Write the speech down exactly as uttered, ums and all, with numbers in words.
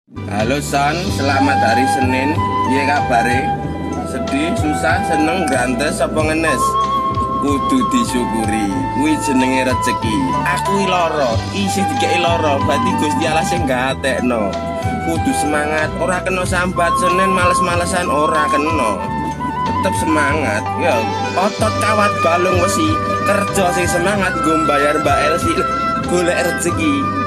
Halo Son, selamat hari Senin. Piye kabare? Sedih, susah, seneng, grantes apa ngenes? Kudu disyukuri, kuwi jenenge rezeki. Aku i lara, isih dikeki lara, berarti Gusti Allah sing gatekno. Kudu semangat, ora kena sambat Senin males-malesan ora kena. Tetep semangat, ya otot kawat balung wesi. Kerja sing semangat nggo mbayar Mbak Elsi golek rezeki.